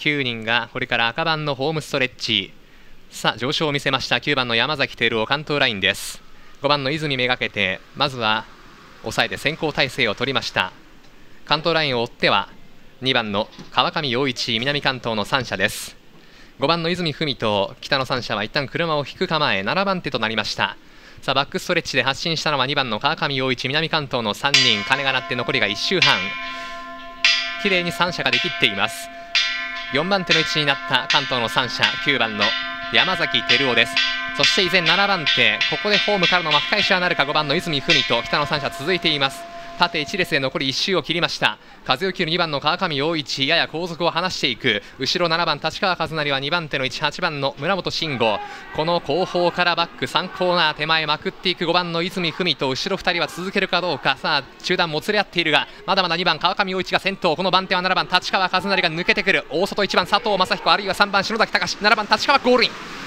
9人がこれから赤番のホームストレッチ。さあ上昇を見せました9番の山崎照夫関東ラインです。5番の泉めがけてまずは抑えて先行体制を取りました。関東ラインを追っては2番の川上陽一南関東の3者です。5番の泉文と北の3者は一旦車を引く構え7番手となりました。さあバックストレッチで発進したのは2番の川上陽一南関東の3人。鐘が鳴って残りが1周半。きれいに3者ができっています。4番手の位置になった関東の3者9番の山崎照夫です。そして依然7番手、ここでホームからの巻き返しはなるか。5番の泉文と北の3者続いています。縦1列で残り1周を切りました。風を切る2番の川上陽一やや後続を離していく。後ろ7番立川和成は2番手の位置8番の村本慎吾。この後方からバック3コーナー手前まくっていく5番の泉文と後ろ2人は続けるかどうか。さあ中段もつれ合っているがまだまだ2番川上陽一が先頭。この番手は7番立川和成が抜けてくる。大外1番佐藤正彦あるいは3番篠崎隆7番立川ゴールイン。